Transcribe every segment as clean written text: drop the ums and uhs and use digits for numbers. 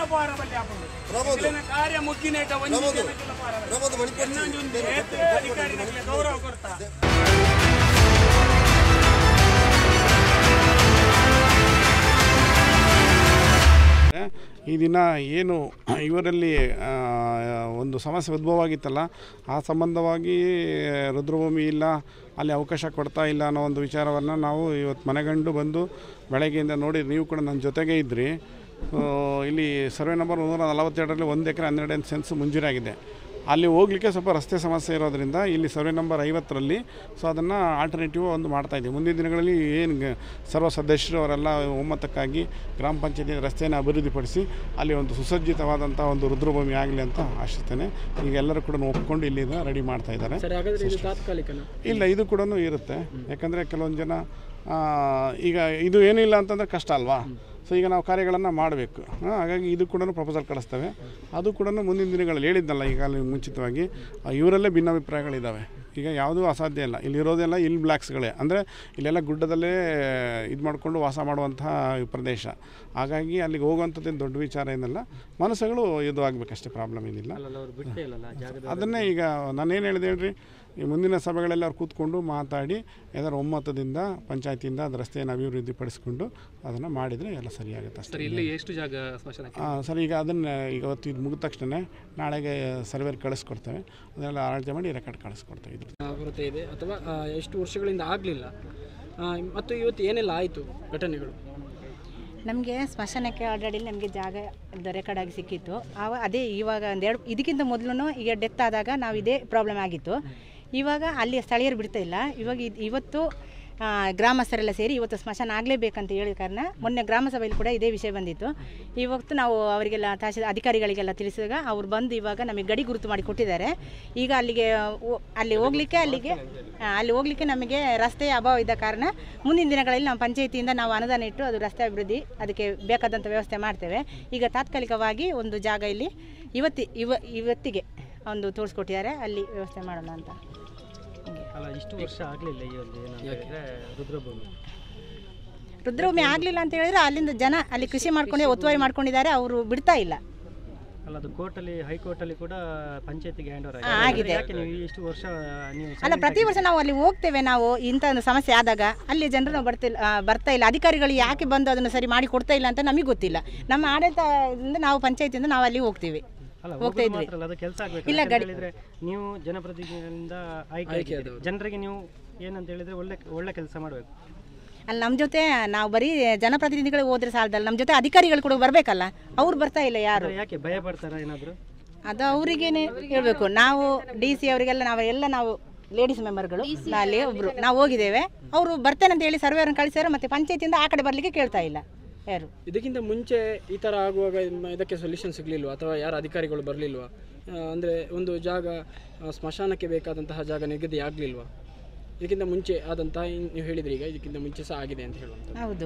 ಕಾರ್ಯ ಮುಗ್ಗಿನೇಟ ಅಧಿಕಾರಿಗಳಿಗೆ ಗೌರವ ಕೊಡ್ತಾ ಈ ದಿನ ಏನು ಇವರಲ್ಲಿ ಒಂದು ಸಮಸ್ಯೆ ಉದ್ಭವವಾಗಿತ್ತಲ್ಲ, ಆ ಸಂಬಂಧವಾಗಿ ರುದ್ರಭೂಮಿ ಇಲ್ಲ, ಅಲ್ಲಿ ಅವಕಾಶ ಕೊಡ್ತಾ ಇಲ್ಲ ಅನ್ನೋ ಒಂದು ವಿಚಾರವನ್ನು ನಾವು ಇವತ್ತು ಮನೆಗಂಡು ಬಂದು ಬೆಳಗ್ಗೆಯಿಂದ ನೋಡಿ, ನೀವು ಕೂಡ ನನ್ನ ಜೊತೆಗೆ ಇದ್ದಿರಿ. ಇಲ್ಲಿ ಸರ್ವೆ ನಂಬರ್ 142ರಲ್ಲಿ 1 ಎಕರೆ 12 ಸೆನ್ಸ್ ಮಂಜೂರಾಗಿದೆ. ಅಲ್ಲಿ ಹೋಗಲಿಕ್ಕೆ ಸ್ವಲ್ಪ ರಸ್ತೆ ಸಮಸ್ಯೆ ಇರೋದರಿಂದ ಇಲ್ಲಿ ಸರ್ವೆ ನಂಬರ್ 50ರಲ್ಲಿ ಅದನ್ನು ಆಲ್ಟರ್ನೇಟಿವ್ ಒಂದು ಮಾಡ್ತಾಯಿದ್ದೀವಿ. ಮುಂದಿನ ದಿನಗಳಲ್ಲಿ ಏನು ಸರ್ವ ಸದಸ್ಯರು ಅವರೆಲ್ಲ ಒಮ್ಮತಕ್ಕಾಗಿ ಗ್ರಾಮ ಪಂಚಾಯತಿ ರಸ್ತೆಯನ್ನು ಅಭಿವೃದ್ಧಿಪಡಿಸಿ ಅಲ್ಲಿ ಒಂದು ಸುಸಜ್ಜಿತವಾದಂಥ ಒಂದು ರುದ್ರಭೂಮಿ ಆಗಲಿ ಅಂತ ಆಶಿಸ್ತೇನೆ. ಈಗ ಎಲ್ಲರೂ ಕೂಡ ಒಪ್ಕೊಂಡು ಇಲ್ಲಿಂದ ರೆಡಿ ಮಾಡ್ತಾ ಇದ್ದಾರೆ. ಇಲ್ಲ, ಇದು ಕೂಡ ಇರುತ್ತೆ. ಯಾಕಂದರೆ ಕೆಲವೊಂದು ಜನ ಈಗ ಇದು ಏನಿಲ್ಲ ಅಂತಂದರೆ ಕಷ್ಟ ಅಲ್ವಾ. ಸೊ ಈಗ ನಾವು ಕಾರ್ಯಗಳನ್ನು ಮಾಡಬೇಕು. ಹಾಗಾಗಿ ಇದು ಕೂಡ ಪ್ರಪೋಸಲ್ ಕಳಿಸ್ತೇವೆ. ಅದು ಕೂಡ ಮುಂದಿನ ದಿನಗಳಲ್ಲಿ ಹೇಳಿದ್ನಲ್ಲ ಈಗಾಗಲೇ ಮುಂಚಿತವಾಗಿ, ಇವರಲ್ಲೇ ಭಿನ್ನಾಭಿಪ್ರಾಯಗಳಿದ್ದಾವೆ. ಈಗ ಯಾವುದೂ ಅಸಾಧ್ಯ ಇಲ್ಲ. ಇಲ್ಲಿರೋದೆಲ್ಲ ಬ್ಲಾಕ್ಸ್ಗಳೇ, ಅಂದರೆ ಇಲ್ಲೆಲ್ಲ ಗುಡ್ಡದಲ್ಲೇ ಇದು ಮಾಡಿಕೊಂಡು ವಾಸ ಮಾಡುವಂತಹ ಪ್ರದೇಶ. ಹಾಗಾಗಿ ಅಲ್ಲಿಗೆ ಹೋಗುವಂಥದ್ದೇನು ದೊಡ್ಡ ವಿಚಾರ ಏನಲ್ಲ, ಮನಸ್ಸುಗಳು ಇದು ಆಗಬೇಕಷ್ಟೇ, ಪ್ರಾಬ್ಲಮ್ ಏನಿಲ್ಲ. ಅದನ್ನೇ ಈಗ ನಾನೇನು ಹೇಳಿದೆ ಹೇಳ್ರಿ, ಈ ಮುಂದಿನ ಸಭೆಗಳೆಲ್ಲ ಅವ್ರು ಕೂತ್ಕೊಂಡು ಮಾತಾಡಿ ಎಲ್ಲರ ಒಮ್ಮತದಿಂದ ಪಂಚಾಯತಿಯಿಂದ ಅದು ರಸ್ತೆಯನ್ನು ಅಭಿವೃದ್ಧಿಪಡಿಸ್ಕೊಂಡು ಅದನ್ನು ಮಾಡಿದರೆ ಎಲ್ಲ ಸರಿಯಾಗುತ್ತೆ ಅಷ್ಟೇ. ಇಲ್ಲಿ ಎಷ್ಟು ಜಾಗ ಸರ್, ಈಗ ಅದನ್ನು ಇವತ್ತು ಇದು ಮುಗಿದ ತಕ್ಷಣ ನಾಳೆಗೆ ಸರ್ವೇರ್ ಕಳಿಸ್ಕೊಡ್ತೇವೆ. ಅದನ್ನೆಲ್ಲ ಅಳತೆ ಮಾಡಿ ರೆಕಾರ್ಡ್ ಕಳಿಸ್ಕೊಡ್ತೇವೆ. ಕೊರತೆ ಇದೆ ಅಥವಾ ಎಷ್ಟು ವರ್ಷಗಳಿಂದ ಆಗಲಿಲ್ಲ, ಮತ್ತು ಇವತ್ತು ಏನೆಲ್ಲ ಆಯಿತು ಘಟನೆಗಳು? ನಮಗೆ ಸ್ಮಶಾನಕ್ಕೆ ಆಲ್ರೆಡಿ ನಮಗೆ ಜಾಗ ರೆಕಾರ್ಡಾಗಿ ಸಿಕ್ಕಿತ್ತು. ಅದೇ ಇವಾಗ ಇದಕ್ಕಿಂತ ಮೊದಲು ಈಗ ಡೆತ್ ಆದಾಗ ನಾವು ಇದೇ ಪ್ರಾಬ್ಲಮ್ ಆಗಿತ್ತು. ಇವಾಗ ಅಲ್ಲಿ ಸ್ಥಳೀಯರು ಬಿಡ್ತಾ ಇಲ್ಲ. ಇವತ್ತು ಗ್ರಾಮಸ್ಥರೆಲ್ಲ ಸೇರಿ ಇವತ್ತು ಸ್ಮಶಾನ ಆಗಲೇಬೇಕಂತ ಹೇಳಿದ ಕಾರಣ ಮೊನ್ನೆ ಗ್ರಾಮ ಸಭೆಯಲ್ಲಿ ಕೂಡ ಇದೇ ವಿಷಯ ಬಂದಿತ್ತು. ಇವತ್ತು ನಾವು ಅವರಿಗೆಲ್ಲ ಅಧಿಕಾರಿಗಳಿಗೆಲ್ಲ ತಿಳಿಸಿದಾಗ ಅವ್ರು ಬಂದು ಇವಾಗ ನಮಗೆ ಗಡಿ ಗುರುತು ಮಾಡಿ ಕೊಟ್ಟಿದ್ದಾರೆ. ಈಗ ಅಲ್ಲಿ ಹೋಗಲಿಕ್ಕೆ ನಮಗೆ ರಸ್ತೆಯ ಅಭಾವ ಇದ್ದ ಕಾರಣ ಮುಂದಿನ ದಿನಗಳಲ್ಲಿ ನಮ್ಮ ಪಂಚಾಯಿತಿಯಿಂದ ನಾವು ಅನುದಾನ ಇಟ್ಟು ಅದು ರಸ್ತೆ ಅಭಿವೃದ್ಧಿ ಅದಕ್ಕೆ ಬೇಕಾದಂಥ ವ್ಯವಸ್ಥೆ ಮಾಡ್ತೇವೆ. ಈಗ ತಾತ್ಕಾಲಿಕವಾಗಿ ಒಂದು ಜಾಗ ಇಲ್ಲಿ ಇವತ್ತಿಗೆ ಒಂದು ತೋರಿಸ್ಕೊಟ್ಟಿದ್ದಾರೆ, ಅಲ್ಲಿ ವ್ಯವಸ್ಥೆ ಮಾಡೋಣ ಅಂತ. ಇಷ್ಟು ವರ್ಷ ಆಗಲಿಲ್ಲ ಈ ಒಂದು ರುದ್ರಭೂಮಿ ಆಗಲಿಲ್ಲ ಅಂತ ಹೇಳಿದ್ರೆ ಅಲ್ಲಿಂದ ಜನ ಅಲ್ಲಿ ಕೃಷಿ ಮಾಡ್ಕೊಂಡೆ ಒತ್ತುವರಿ ಮಾಡ್ಕೊಂಡಿದ್ದಾರೆ, ಅವರು ಬಿಡ್ತಾ ಇಲ್ಲ. ಅಲ್ಲ, ಅದು ಕೋರ್ಟಲ್ಲಿ ಹೈಕೋರ್ಟಲ್ಲಿ ಕೂಡ ಪಂಚಾಯತಿಗೆ ಹ್ಯಾಂಡ್ ಓವರ್ ಆಗಿದೆ. ಇಷ್ಟು ವರ್ಷ ಅಲ್ಲ, ಪ್ರತಿ ವರ್ಷ ನಾವು ಅಲ್ಲಿ ಹೋಗ್ತೇವೆ. ನಾವು ಇಂಥ ಒಂದು ಸಮಸ್ಯೆ ಆದಾಗ ಅಲ್ಲಿ ಜನರು ಬರ್ತಾ ಇಲ್ಲ. ಅಧಿಕಾರಿಗಳು ಯಾಕೆ ಬಂದು ಅದನ್ನು ಸರಿ ಮಾಡಿ ಕೊಡ್ತಾ ಇಲ್ಲ ಅಂತ ನಮಗೆ ಗೊತ್ತಿಲ್ಲ. ನಮ್ಮ ಆಡಳಿತದಿಂದ ನಾವು ಪಂಚಾಯತಿಯಿಂದ ನಾವು ಅಲ್ಲಿ ಹೋಗ್ತೀವಿ, ಹೋಗ್ತಾ ಇದ್ವಿ. ಇಲ್ಲ, ನೀವು ಜನಪ್ರತಿನಿಧಿಗಳಿಂದ ಆಯ್ಕೆ ಜನರಿಗೆ ನೀವು ಏನಂತ ಹೇಳಿದ್ರೆ ಒಳ್ಳೆ ಕೆಲಸ ಮಾಡಬೇಕು. ಅಲ್ಲಿ ನಮ್ಮ ಜೊತೆ ನಾವು ಬರೀ ಜನಪ್ರತಿನಿಧಿಗಳು ಹೋದ್ರೆ ಸಾಲದಲ್ಲ, ನಮ್ಮ ಜೊತೆ ಅಧಿಕಾರಿಗಳು ಕೂಡ ಬರಬೇಕಲ್ಲ. ಅವ್ರು ಬರ್ತಾ ಇಲ್ಲ. ಯಾರು ಯಾಕೆ ಭಯ ಪಡ್ತಾರ ಏನಾದರೂ? ಅದು ಅವರಿಗೇನೆ ಹೇಳ್ಬೇಕು. ನಾವು DC ಅವರಿಗೆಲ್ಲ ನಾವು ಲೇಡೀಸ್ ಮೆಂಬರ್ಗಳು ಅಲ್ಲಿ ಒಬ್ರು ನಾವು ಹೋಗಿದ್ದೇವೆ. ಅವರು ಬರ್ತೇನೆ ಅಂತ ಹೇಳಿ ಸರ್ವೇರನ್ನು ಕಳಿಸ್ಯಾರ, ಮತ್ತೆ ಪಂಚಾಯತಿಯಿಂದ ಆ ಕಡೆ ಬರಲಿಕ್ಕೆ ಕೇಳ್ತಾ ಇಲ್ಲ ಯಾರು. ಇದಕ್ಕಿಂತ ಮುಂಚೆ ಈ ಥರ ಆಗುವಾಗ ಇದಕ್ಕೆ ಸೊಲ್ಯೂಷನ್ ಸಿಗಲಿಲ್ವಾ ಅಥವಾ ಯಾರು ಅಧಿಕಾರಿಗಳು ಬರಲಿಲ್ವಾ? ಅಂದರೆ ಒಂದು ಜಾಗ ಸ್ಮಶಾನಕ್ಕೆ ಬೇಕಾದಂತಹ ಜಾಗ ನಿಗದಿ ಆಗಲಿಲ್ವಾ? ಇದಕ್ಕಿಂತ ಮುಂಚೆ ಆದಂತಹ ನೀವು ಹೇಳಿದ್ರಿ, ಈಗ ಇದಕ್ಕಿಂತ ಮುಂಚೆ ಸಹ ಆಗಿದೆ ಅಂತ ಹೇಳುವಂಥ. ಹೌದು,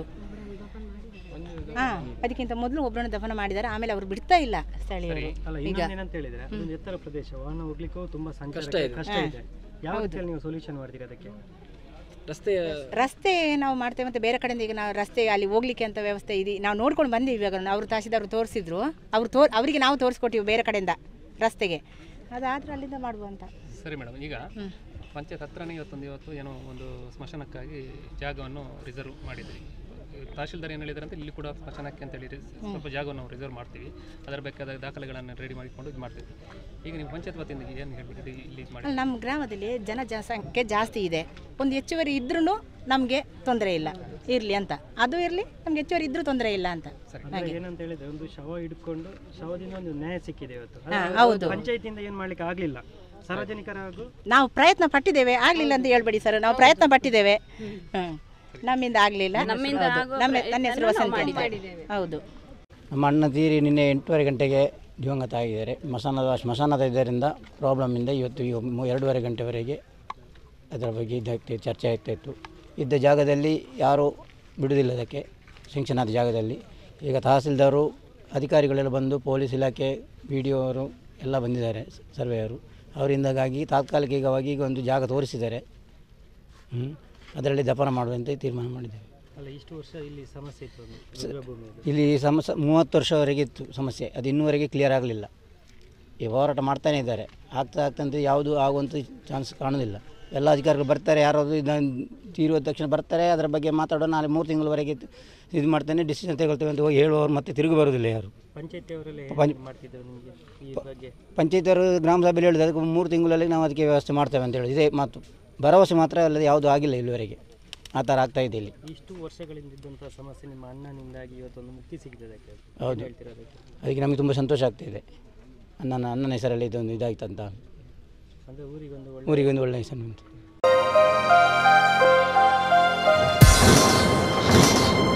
ಅದಕ್ಕಿಂತ ಮೊದಲು ಒಬ್ಬರನ್ನು ದಫನ ಮಾಡಿದ್ದಾರೆ, ಆಮೇಲೆ ಅವರು ಬಿಡ್ತಾ ಇಲ್ಲ ಸ್ಥಳೀಯರು. ಈಗ ಏನಂತ ಹೇಳಿದ್ರೆ ಅದೊಂದು ಎತ್ತರ ಪ್ರದೇಶ, ವಾಹನ ಹೋಗ್ಲಿಕ್ಕೂ ತುಂಬಾ ಕಷ್ಟ ಇದೆ. ಯಾವ ರೀತಿಯಲ್ಲಿ ನೀವು ಸೊಲ್ಯೂಷನ್ ಮಾಡ್ತೀರಿ ಅದಕ್ಕೆ? ರಸ್ತೆ ನಾವು ಮಾಡ್ತೇವೆ. ಮತ್ತು ಬೇರೆ ಕಡೆಯಿಂದ ಈಗ ನಾವು ರಸ್ತೆ ಅಲ್ಲಿ ಹೋಗ್ಲಿಕ್ಕೆ ಅಂತ ವ್ಯವಸ್ಥೆ ಇದೆ, ನಾವು ನೋಡ್ಕೊಂಡು ಬಂದೀವಿ. ಇವಾಗ ಅವರು ತಹಶೀಲ್ದಾರ್ ತೋರಿಸಿದ್ರು, ಅವರಿಗೆ ನಾವು ತೋರಿಸ್ಕೊಟ್ಟಿವಿ ಬೇರೆ ಕಡೆಯಿಂದ ರಸ್ತೆಗೆ. ಅದಾದ್ರೆ ಅಲ್ಲಿಂದ ಮಾಡುವಂತ. ಸರಿ ಮೇಡಮ್, ಈಗ ಪಂಚಾಯತ್ ಹತ್ರನೇ ಇವತ್ತು ಏನೋ ಒಂದು ಸ್ಮಶಾನಕ್ಕಾಗಿ ಜಾಗವನ್ನು ರಿಸರ್ವ್ ಮಾಡಿದ್ರಿ. ತಹಶೀಲ್ದಾರ್ ಏನು ಹೇಳಿದ್ರೆ ಅಂತ ಇಲ್ಲಿ ಕೂಡ ಸ್ಮಶಾನಕ್ಕೆ ಅಂತ ಹೇಳಿ ಸ್ವಲ್ಪ ಜಾಗವನ್ನು ನಾವು ರಿಸರ್ವ್ ಮಾಡ್ತೀವಿ, ಅದರ ಬೇಕಾದ ದಾಖಲೆಗಳನ್ನು ರೆಡಿ ಮಾಡಿಕೊಂಡು ಇದು ಮಾಡ್ತೀವಿ. ಈಗ ನೀವು ಪಂಚಾಯತ್ ವತಿಯಿಂದ ಏನು ಹೇಳ್ಬೇಕು ಇಲ್ಲಿ ಮಾಡಿ? ನಮ್ಮ ಗ್ರಾಮದಲ್ಲಿ ಜನಸಂಖ್ಯೆ ಜಾಸ್ತಿ ಇದೆ, ಒಂದು ಹೆಚ್ಚುವರಿ ಇದ್ರೂ ನಮಗೆ ತೊಂದರೆ ಇಲ್ಲ, ಇರಲಿ ಅಂತ. ಅದು ಇರಲಿ, ನಮ್ಗೆ ಹೆಚ್ಚುವರಿ ಇದ್ರೂ ತೊಂದರೆ ಇಲ್ಲ ಅಂತ. ಏನಂತ ಹೇಳಿದ್ರೆ ಒಂದು ಶವ ಹಿಡ್ಕೊಂಡು ಶವದಿಂದ ಒಂದು ನ್ಯಾಯ ಸಿಕ್ಕಿದೆ ಇವತ್ತು. ಹೌದು, ಪಂಚಾಯತಿಯಿಂದ ಏನು ಮಾಡ್ಲಿಕ್ಕೆ ಆಗಲಿಲ್ಲ. ಸಾರ್ವಜನಿಕರಾಗೂ ನಾವು ಪ್ರಯತ್ನ ಪಟ್ಟಿದ್ದೇವೆ, ಆಗಲಿಲ್ಲ ಅಂತ ಹೇಳ್ಬೇಡಿ ಸರ್. ನಾವು ಪ್ರಯತ್ನ ಪಟ್ಟಿದ್ದೇವೆ, ನಮ್ಮಿಂದ ಆಗಲಿಲ್ಲ. ನನ್ನ ಹೆಸರು ವಸಂತಿ ಅಂತ. ಹೌದು, ನಮ್ಮ ಅಣ್ಣ ತೀರಿ ನಿನ್ನೆ 8:30 ಗಂಟೆಗೆ ದಿವಂಗತ ಆಗಿದ್ದಾರೆ. ಸ್ಮಶಾನದ ಇದರಿಂದ ಪ್ರಾಬ್ಲಮ್ಮಿಂದ ಇವತ್ತು 2:30 ಗಂಟೆವರೆಗೆ ಅದರ ಬಗ್ಗೆ ಇದಕ್ಕೆ ಚರ್ಚೆ ಆಗ್ತಾಯಿತ್ತು. ಇದ್ದ ಜಾಗದಲ್ಲಿ ಯಾರೂ ಬಿಡುವುದಿಲ್ಲ ಅದಕ್ಕೆ, ಸ್ಯಾಂಕ್ಷನ್ ಆದ ಜಾಗದಲ್ಲಿ. ಈಗ ತಹಸೀಲ್ದಾರು ಅಧಿಕಾರಿಗಳೆಲ್ಲ ಬಂದು, ಪೊಲೀಸ್ ಇಲಾಖೆ BDO ಅವರು ಎಲ್ಲ ಬಂದಿದ್ದಾರೆ, ಸರ್ವೇಯರು. ಅವರಿಂದಾಗಿ ತಾತ್ಕಾಲಿಕವಾಗಿ ಈಗ ಒಂದು ಜಾಗ ತೋರಿಸಿದ್ದಾರೆ. ಅದರಲ್ಲಿ ದಫನ ಮಾಡುವಂತೆ ತೀರ್ಮಾನ ಮಾಡಿದ್ದೇವೆ. ಅಲ್ಲ ಇಷ್ಟು ವರ್ಷ ಇಲ್ಲಿ ಸಮಸ್ಯೆ ಇತ್ತು ರುದ್ರಭೂಮಿಯಲ್ಲಿ. ಇಲ್ಲಿ ಸಮಸ್ಯೆ 30 ವರ್ಷವರೆಗೆ ಇತ್ತು ಸಮಸ್ಯೆ, ಅದು ಇನ್ನೂವರೆಗೆ ಕ್ಲಿಯರ್ ಆಗಲಿಲ್ಲ. ಈ ಹೋರಾಟ ಮಾಡ್ತಾನೇ ಇದ್ದಾರೆ, ಆಗ್ತಂತ ಯಾವುದು ಆಗುವಂಥ ಚಾನ್ಸ್ ಕಾಣೋದಿಲ್ಲ. ಎಲ್ಲ ಅಧಿಕಾರಿಗಳು ಬರ್ತಾರೆ, ಯಾರಾದರೂ ಇದನ್ನು ತೀರುವ ತಕ್ಷಣ ಬರ್ತಾರೆ, ಅದರ ಬಗ್ಗೆ ಮಾತಾಡೋ ನಾಳೆ 3 ತಿಂಗಳವರೆಗೆ ಇದು ಮಾಡ್ತೇನೆ, ಡಿಸಿಷನ್ ತಗೊಳ್ತೇವೆ ಅಂತ ಹೋಗಿ ಹೇಳುವವರು ಮತ್ತೆ ತಿರುಗಿ ಬರೋದಿಲ್ಲ ಯಾರು. ಪಂಚಾಯತಿಯವರೆಲ್ಲ ಮಾಡ್ತಿದ್ರು ನಿಮಗೆ ಈ ಬಗ್ಗೆ? ಪಂಚಾಯತಿಯವರು ಗ್ರಾಮ ಸಭೆಯಲ್ಲಿ ಹೇಳಿದ್ರು ಅದಕ್ಕೆ 3 ತಿಂಗಳಲ್ಲಿ ನಾವು ಅದಕ್ಕೆ ವ್ಯವಸ್ಥೆ ಮಾಡ್ತೇವೆ ಅಂತ ಹೇಳಿ ಇದೇ ಮಾತು, ಭರವಸೆ ಮಾತ್ರ ಅಲ್ಲದೆ ಯಾವುದೂ ಆಗಿಲ್ಲ ಇಲ್ಲಿವರೆಗೆ. ಆ ಥರ ಆಗ್ತಾಯಿದೆ ಇಲ್ಲಿ. ಇಷ್ಟು ವರ್ಷಗಳಿಂದ ಇದ್ದಂಥ ಸಮಸ್ಯೆ ನಿಮ್ಮ ಅಣ್ಣನಿಂದಾಗಿ ಇವತ್ತೊಂದು ಮುಕ್ತಿ ಸಿಕ್ಕಿದೆ. ಅದಕ್ಕೆ ಹೌದು, ಹೇಳ್ತಿರೋದಕ್ಕೆ ಅದಕ್ಕೆ ನಮಗೆ ತುಂಬ ಸಂತೋಷ ಆಗ್ತಾಯಿದೆ. ಅಣ್ಣನ ಹೆಸರಲ್ಲಿ ಇದೊಂದು ಇದಾಯ್ತಂತ, ಅಂದರೆ ಊರಿಗೊಂದು ಒಳ್ಳೆಯ ಹೆಸರು ಉಂಟು.